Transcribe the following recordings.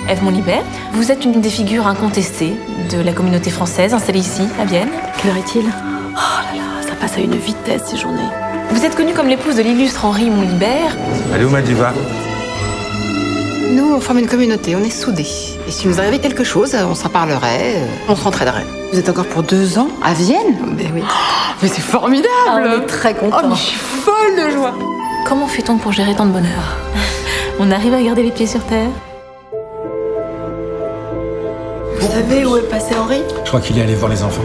Ève Monlibert. Vous êtes une des figures incontestées de la communauté française installée ici, à Vienne. Quelle heure est-il? Oh là là, ça passe à une vitesse ces journées. Vous êtes connue comme l'épouse de l'illustre Henri Monlibert. Allez où ma diva? Nous, on forme une communauté, on est soudés. Et si nous arrivait quelque chose, on s'en parlerait, on s'entraiderait. Vous êtes encore pour 2 ans à Vienne? Ben oui. Mais c'est formidable! Ah, on est très contents. Oh, mais je suis folle de joie! Comment fait-on pour gérer tant de bonheur? On arrive à garder les pieds sur terre? Vous savez où est passé Henri? Je crois qu'il est allé voir les enfants.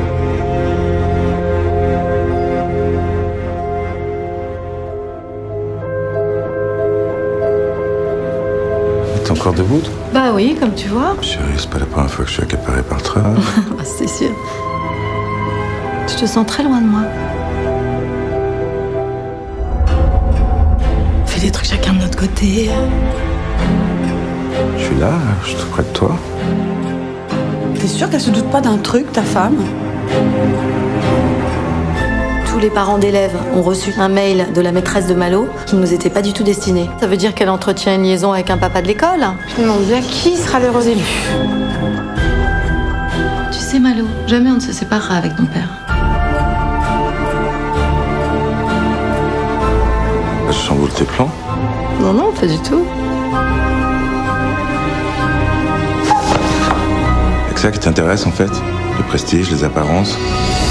T'es encore debout, toi? Bah oui, comme tu vois. Chérie, c'est pas la première fois que je suis accaparé par le travail. Ah, c'est sûr. Je te sens très loin de moi. On fait des trucs chacun de notre côté. Je suis là, je suis tout près de toi. T'es sûr qu'elle se doute pas d'un truc, ta femme? Tous les parents d'élèves ont reçu un mail de la maîtresse de Malo qui ne nous était pas du tout destiné. Ça veut dire qu'elle entretient une liaison avec un papa de l'école. Je me demande bien qui sera l'heureux élu. Tu sais Malo, jamais on ne se séparera avec ton père. Je chamboule tes plans. Non, non, pas du tout. C'est ça qui t'intéresse en fait? Le prestige, les apparences.